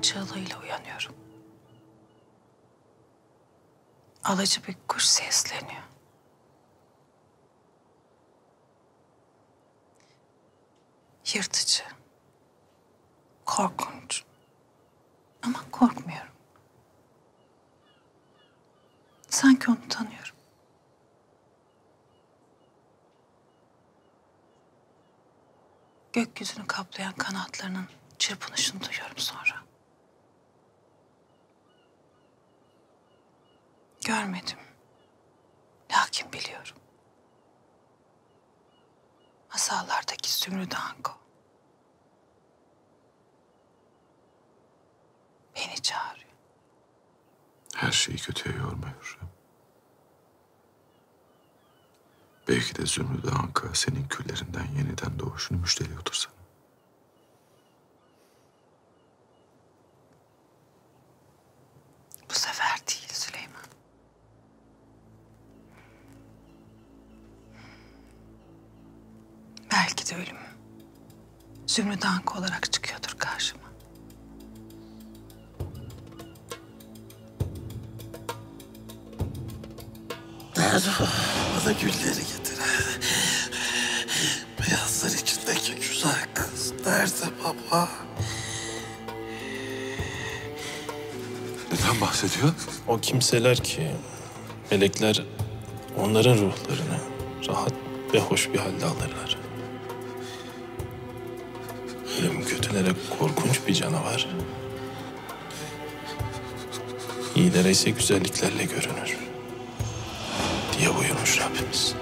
çığlığıyla uyanıyorum. Alıcı bir kuş sesleniyor. Yırtıcı, korkunç ama korkmuyorum. Sanki onu tanıyorum. Gökyüzünü kaplayan kanatlarının çırpınışını duyuyorum sonra. Görmedim. Lakin biliyorum. Masallardaki Zümrüt Anko. Beni çağırıyor. Her şeyi kötüye yorma Hürrem. Belki de Zümrüt Anka senin küllerinden yeniden doğuşunu müjdeliyordur sana. Bu sefer değil Süleyman. Belki de ölüm Zümrüt Anka olarak çıkıyordur karşıma. Nerede o? Bana gülleri getir. Beyazlar içindeki güzel kız. Nerede baba? Neden bahsediyor? O kimseler ki melekler onların ruhlarını rahat ve hoş bir halde alırlar. Ölüm kötülere korkunç bir canavar. İyilere ise güzelliklerle görünür diye buyurmuş Rabbimiz.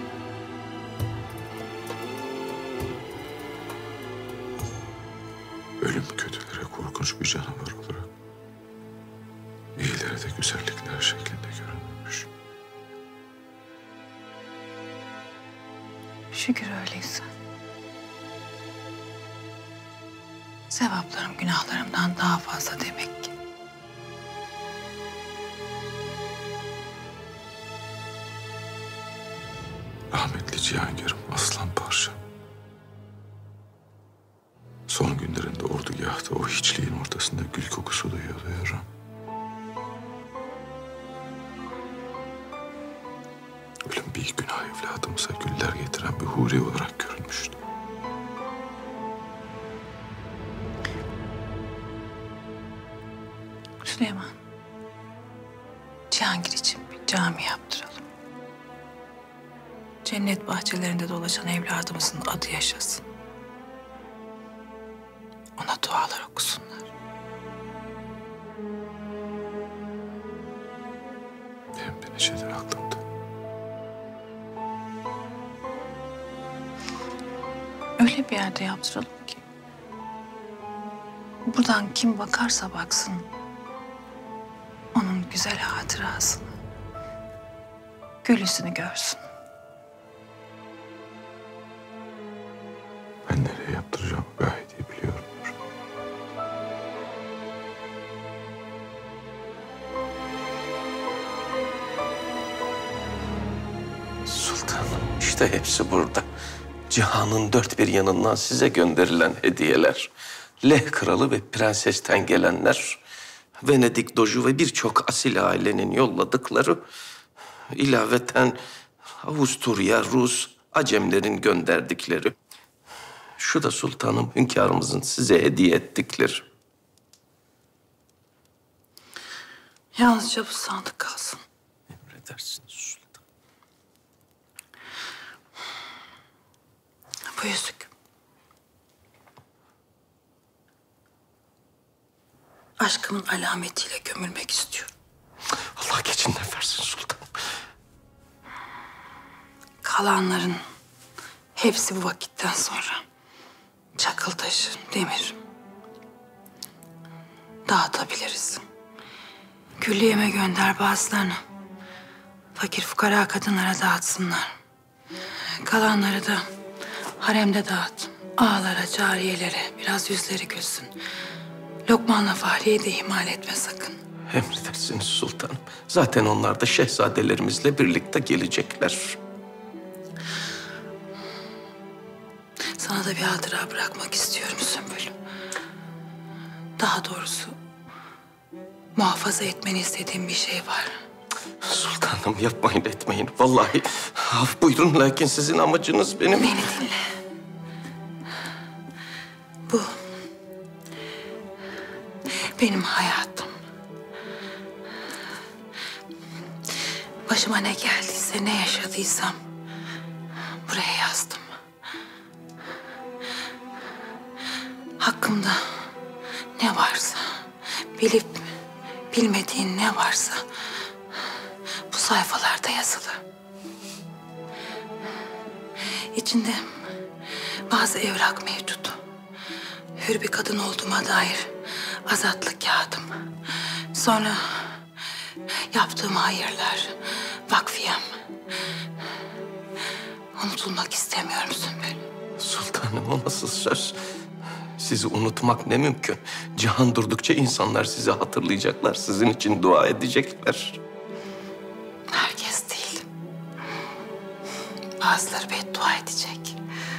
Ölüm kötülere korkunç bir canavar olarak, iyilere de güzellikler şeklinde görünmüş. Şükür öyleyse. Sevaplarım günahlarımdan daha fazla demek ki. Rahmetli Cihangir'im aslan parçam. Son günlerinde ordugahta o hiçliğin ortasında gül kokusu duyuyordu Hürrem. Ölüm bir günah evladımıza güller getiren bir huri olarak görünmüştü. Süleyman, Cihangir için bir cami yaptıralım. Cennet bahçelerinde dolaşan evladımızın adı yaşasın. Ona dualar okusunlar. Benim bir nicedir aklımda. Öyle bir yerde yaptıralım ki buradan kim bakarsa baksın onun güzel hatırasını, gül yüzünü görsün. Ben nereye yaptıracağımı gayet iyi biliyorum. Sultanım, işte hepsi burada. Cihanın dört bir yanından size gönderilen hediyeler. Leh kralı ve prensesten gelenler. Venedik doju ve birçok asil ailenin yolladıkları. İlaveten Avusturya, Rus, Acemlerin gönderdikleri. Şu da sultanım hünkârımızın size hediye ettikleri. Yalnızca bu sandık kalsın. Emredersiniz sultanım. Bu yüzük. Aşkımın alametiyle gömülmek istiyorum. Allah geçinden versin sultanım. Kalanların hepsi bu vakitten sonra çakıl taşı, demir dağıtabiliriz. Külliyeme gönder bazılarını. Fakir fukara kadınlara dağıtsınlar. Kalanları da haremde dağıt. Ağalara, cariyelere biraz yüzleri gülsün. Lokman'la Fahriye'yi de ihmal etme sakın. Emredersiniz sultanım. Zaten onlar da şehzadelerimizle birlikte gelecekler. Sana da bir hatıra bırakmak istiyorum Sümbül. Daha doğrusu muhafaza etmeni istediğim bir şey var. Sultanım yapmayın etmeyin. Vallahi af buyurun lakin sizin amacınız benim... Beni dinle. Bu benim hayatım. Başıma ne geldiyse, ne yaşadıysam buraya yazdım. Hakkımda ne varsa, bilip bilmediğin ne varsa bu sayfalarda yazılı. İçinde bazı evrak mevcut. Hür bir kadın olduğuma dair azatlık kağıdım. Sonra yaptığım hayırlar, vakfiyem. Unutulmak istemiyorum Sümbül. Sultanım o nasıl söz? Sizi unutmak ne mümkün? Cihan durdukça insanlar sizi hatırlayacaklar. Sizin için dua edecekler. Herkes değil. Bazıları beddua edecek.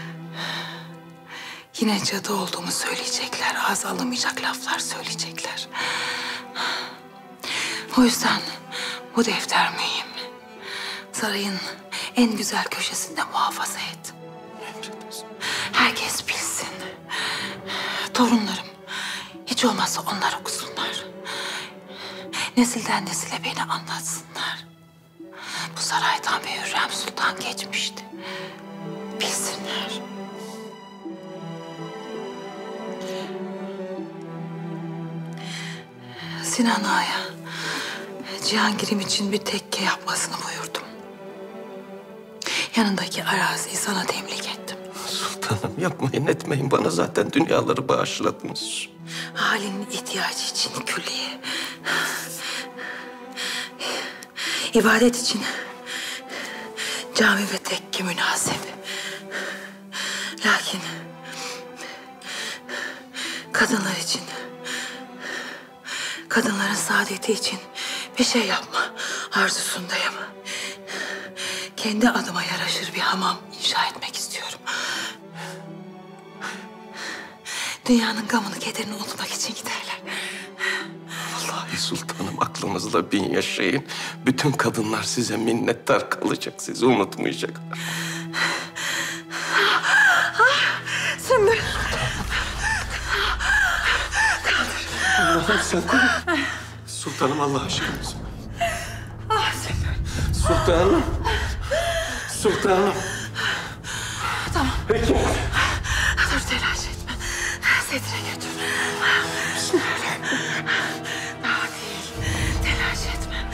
Yine cadı olduğumu söyleyecekler. Ağza alamayacak laflar söyleyecekler. O yüzden bu defter mühim. Sarayın en güzel köşesinde muhafaza et. Herkes bilsin. Torunlarım hiç olmazsa onlar okusunlar. Nesilden nesile beni anlatsınlar. Bu saraydan bir Hürrem Sultan geçmişti. Bilsinler. Sinan Ağa'ya Cihangir'im için bir tekke yapmasını buyurdum. Yanındaki araziyi sana temlik ettim. Sultanım yapmayın etmeyin. Bana zaten dünyaları bağışladınız. Halinin ihtiyacı için külliye. İbadet için cami ve tekke münasip. Lakin kadınlar için, kadınların saadeti için bir şey yapma arzusundayım. Kendi adıma yaraşır bir hamam inşa etmek istiyorum. Dünyanın gamını, kederini unutmak için giderler. Vallahi sultanım aklınızla bin yaşayın. Bütün kadınlar size minnettar kalacak. Sizi unutmayacaklar. Sümbül. Allah'ım sen koru. Sultanım Allah aşkına. Sultanım. Sultanım. Tamam. Peki. Dur telaş etme. Sedire götür. Daha değil. Telaş etme.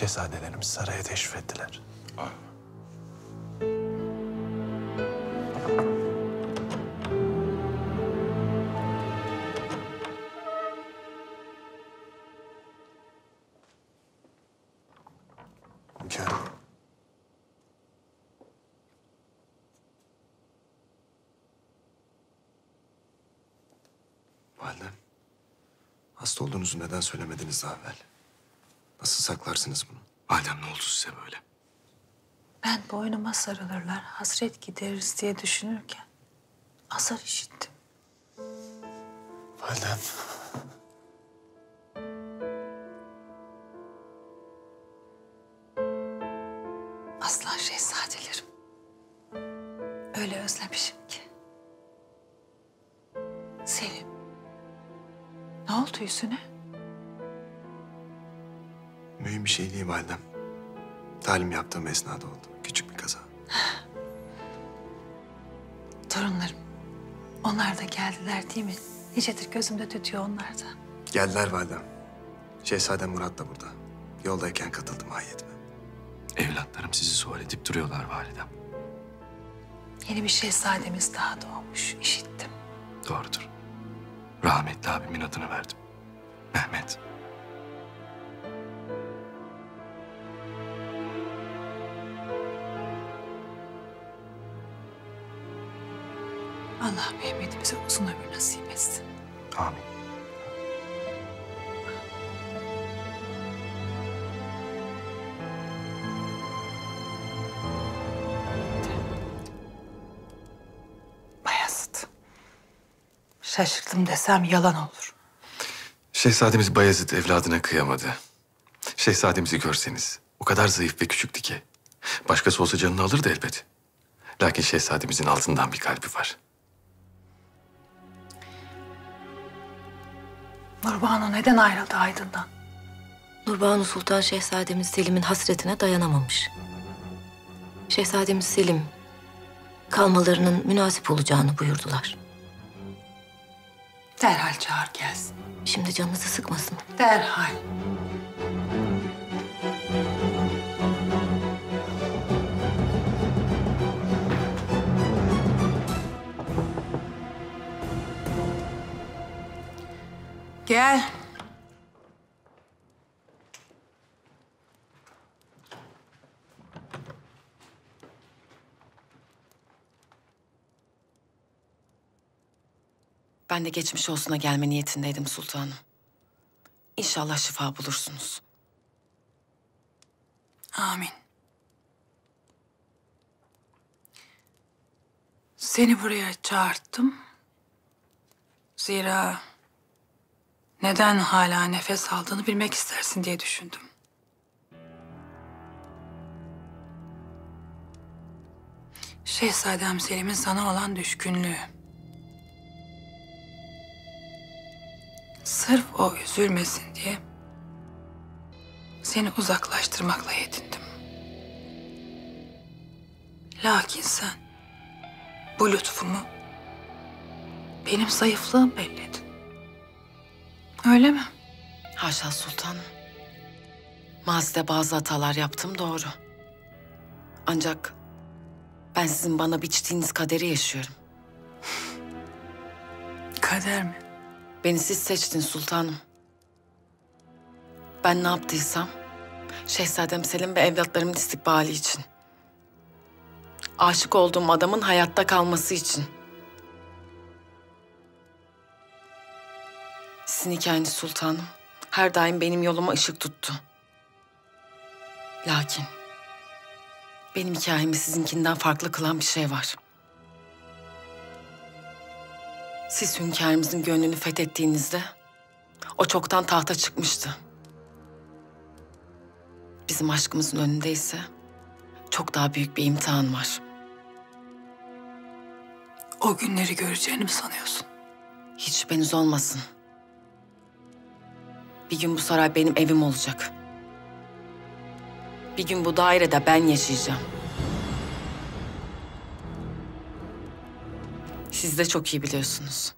Şehzadelerimiz saraya teşrif ettiler. Hünkârım. Validem, hasta olduğunuzu neden söylemediniz daha evvel? Nasıl saklarsınız bunu? Validem ne oldu size böyle? Ben boynuma sarılırlar, hasret gideririz diye düşünürken azar işittim. Validem. Aslan şehzadelerim. Öyle özlemişim ki. Selim. Ne oldu yüzüne? Mühim bir şey değil validem. Talim yaptığım esnada oldu. Küçük bir kaza. Torunlarım. Onlar da geldiler değil mi? Nicedir gözümde tütüyor onlar da. Geldiler validem. Şehzadem Murat da burada. Yoldayken katıldım hayetime. Evlatlarım sizi sual edip duruyorlar validem. Yeni bir şehzademiz daha doğmuş, işittim. Doğrudur. Rahmetli abimin adını verdim. Mehmet. Allah Mehmet'imize uzun ömür nasip etsin. Amin. Bayezid. Şaşırdım desem yalan olur. Şehzademiz Bayezid evladına kıyamadı. Şehzademizi görseniz o kadar zayıf ve küçüktü ki. Başkası olsa canını alırdı elbet. Lakin şehzademizin altından bir kalbi var. Nurbanu neden ayrıldı Aydın'dan? Nurbanu Sultan Şehzademiz Selim'in hasretine dayanamamış. Şehzademiz Selim kalmalarının münasip olacağını buyurdular. Derhal çağır gelsin. Şimdi canınızı sıkmasın. Derhal. Gel. Ben de geçmiş olsuna gelme niyetindeydim sultanım. İnşallah şifa bulursunuz. Amin. Seni buraya çağırttım. Zira neden hala nefes aldığını bilmek istersin diye düşündüm. Şehzadem Selim'in sana olan düşkünlüğü. Sırf o üzülmesin diye seni uzaklaştırmakla yetindim. Lakin sen bu lütfumu benim zayıflığım belledin. Öyle mi? Haşa sultanım. Mazide bazı hatalar yaptım doğru. Ancak ben sizin bana biçtiğiniz kaderi yaşıyorum. Kader mi? Beni siz seçtin sultanım. Ben ne yaptıysam Şehzadem Selim ve evlatlarımın istikbali için. Aşık olduğum adamın hayatta kalması için. Sizin hikayeniz sultanım her daim benim yoluma ışık tuttu. Lakin benim hikayemi sizinkinden farklı kılan bir şey var. Siz hünkârımızın gönlünü fethettiğinizde o çoktan tahta çıkmıştı. Bizim aşkımızın önünde ise çok daha büyük bir imtihan var. O günleri göreceğini mi sanıyorsun? Hiç şüpheniz olmasın. Bir gün bu saray benim evim olacak. Bir gün bu dairede ben yaşayacağım. Siz de çok iyi biliyorsunuz.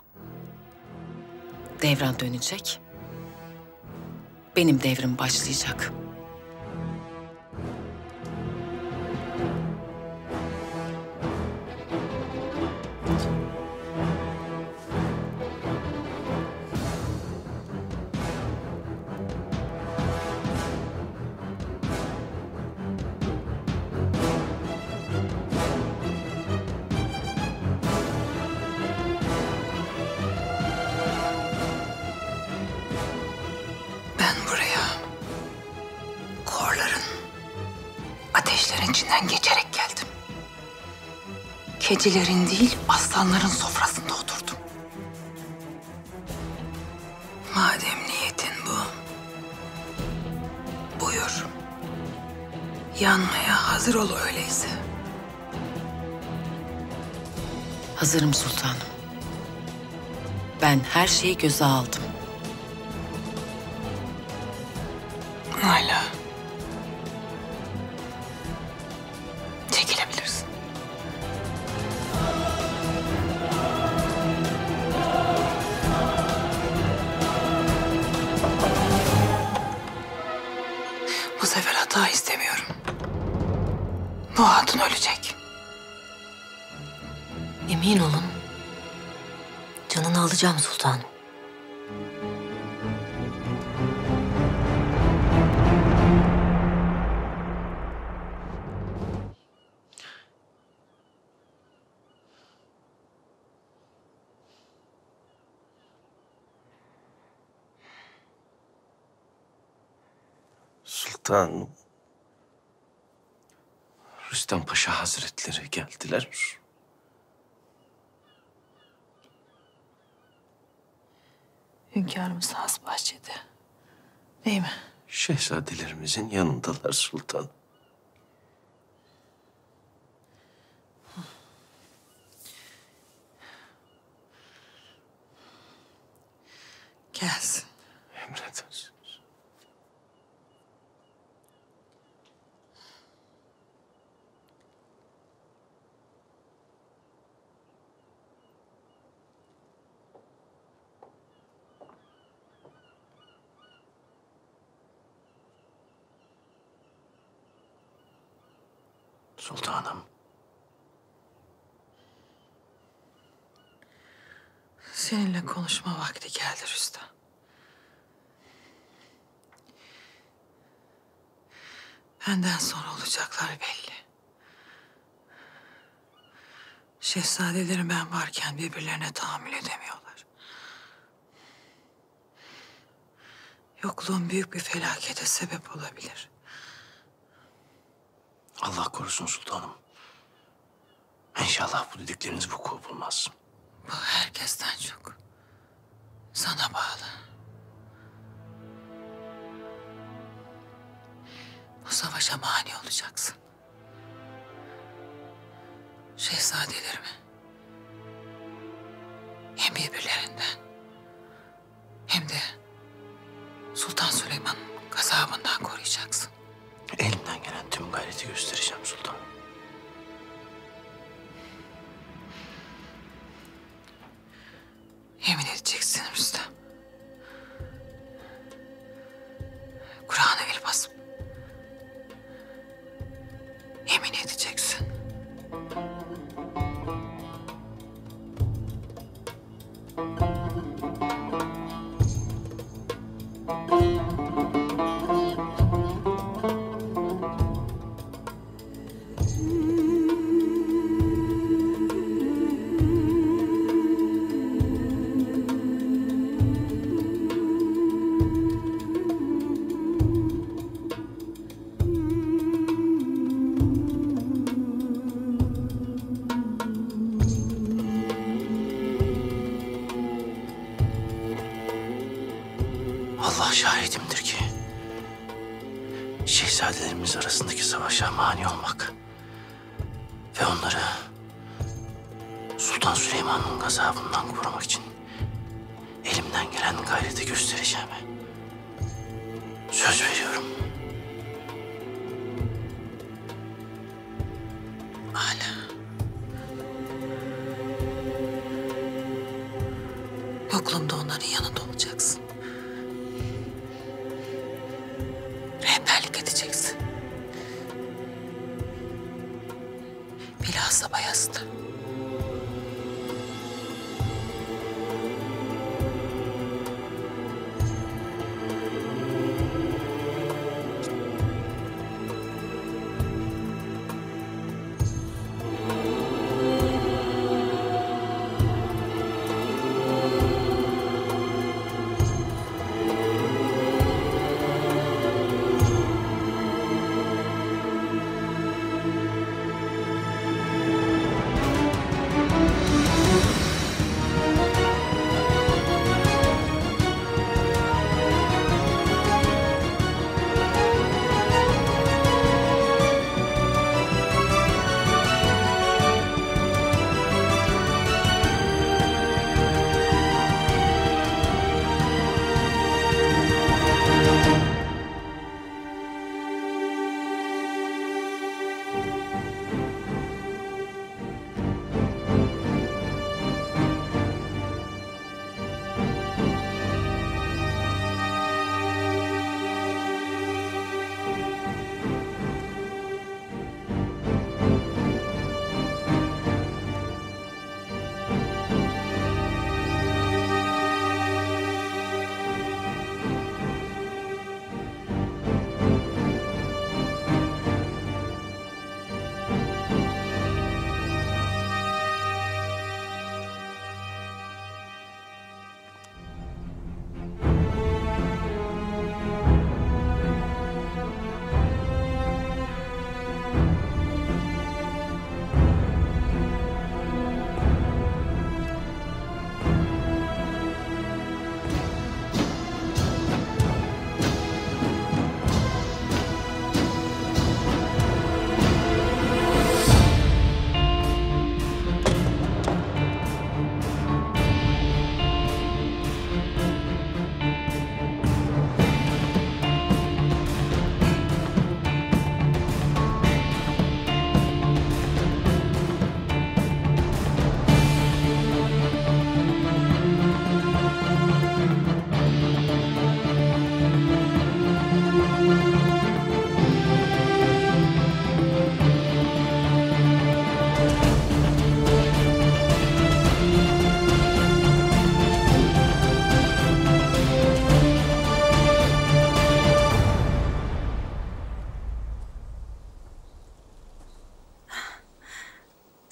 Devran dönecek. Benim devrim başlayacak. ateşlerin içinden geçerek geldim. Kedilerin değil, aslanların sofrasında oturdum. Madem niyetin bu, buyur. Yanmaya hazır ol öyleyse. Hazırım sultanım. Ben her şeyi göze aldım. Hala. Çekilebilirsin. Bu sefer hata istemiyorum. Bu hatun ölecek. Emin olun. Canını alacağım sultanım. Sultanım. Rüstem Paşa Hazretleri geldiler. Hünkârımız has bahçede. Değil mi? Şehzadelerimizin yanındalar sultan. Gelsin. Emredersiniz. Sultanım. Seninle konuşma vakti geldi Rüstem. Benden sonra olacaklar belli. Şehzadelerim ben varken birbirlerine tahammül edemiyorlar. Yokluğum büyük bir felakete sebep olabilir. Allah korusun sultanım. İnşallah bu dedikleriniz vuku bulmaz. Bu herkesten çok sana bağlı. Bu savaşa mani olacaksın. Şehzadelerimi hem birbirlerinden hem de Sultan Süleyman'ın gazabından koruyacaksın. Elimden gelen tüm gayreti göstereceğim sultanım. Yemin edeceksin Rüstem. Kur'an'a el basıp yemin edeceksin. Allah şahidimdir ki şehzadelerimiz arasındaki savaşa mani olmak ve onları Sultan Süleyman'ın gazabından korumak için elimden gelen gayreti göstereceğime söz veriyorum. Hala. Yokluğumda onların yanında olacaksın. Rehberlik edeceksin. Bilhassa Bayezid'e.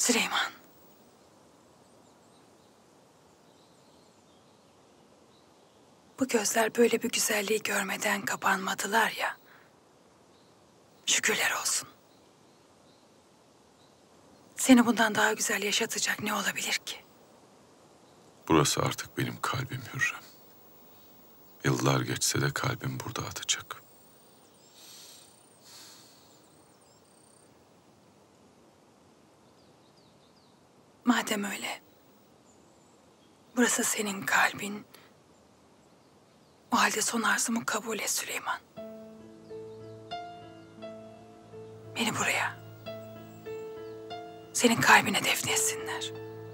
Süleyman. Bu gözler böyle bir güzelliği görmeden kapanmadılar ya. Şükürler olsun. Seni bundan daha güzel yaşatacak ne olabilir ki? Burası artık benim kalbim Hürrem. Yıllar geçse de kalbim burada atacak. Madem öyle, burası senin kalbin. O halde son arzumu kabul et Süleyman. Beni buraya, senin kalbine defnetsinler.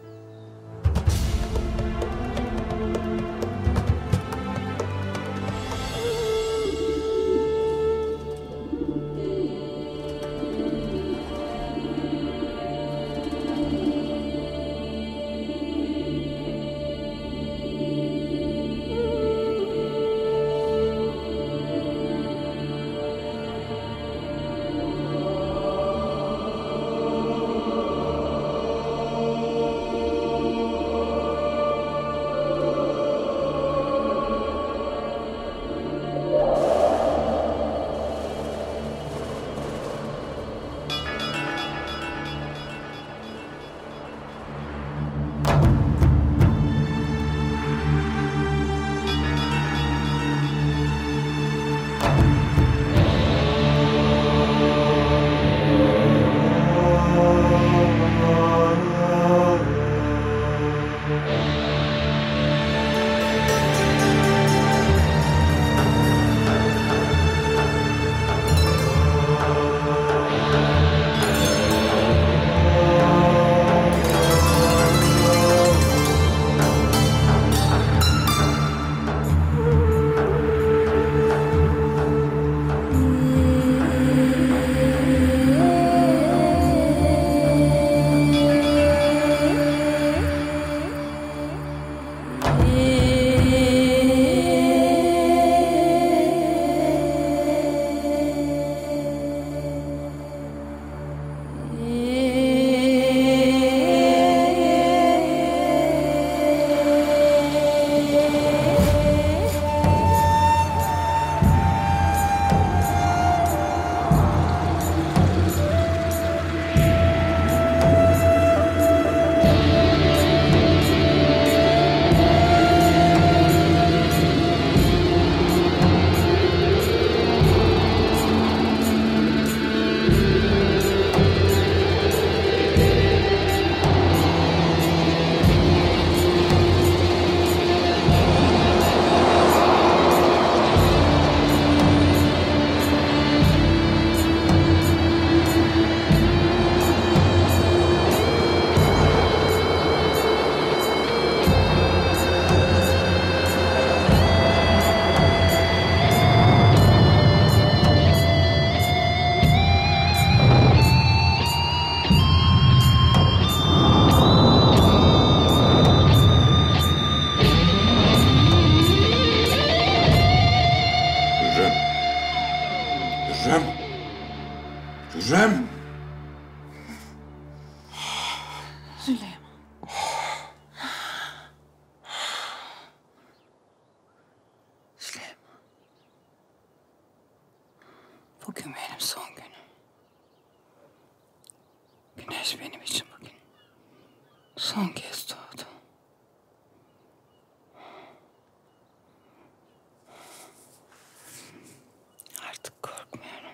Hürrem! Hürrem! Süleyman. Süleyman. Bugün benim son günüm. Güneş benim için bugün son kez doğdu. Artık korkmuyorum.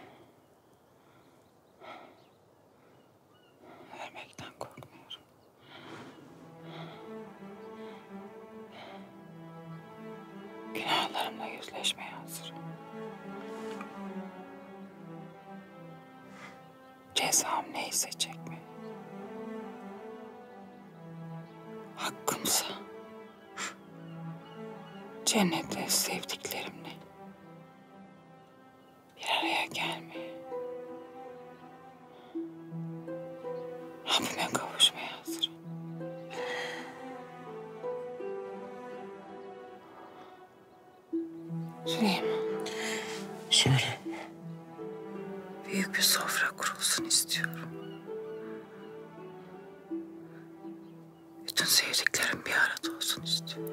Ölmekten korkmuyorum. Günahlarımla yüzleşmeye hazırım. Cezam neyse çekme. Hakkımsa cennette sevdiklerimle bir araya gelmeye, Rabbime kavuşmaya hazırım. Süleyman. Söyle. Büyük bir sofra kurulsun istiyorum. Bütün sevdiklerim bir arada olsun istiyorum.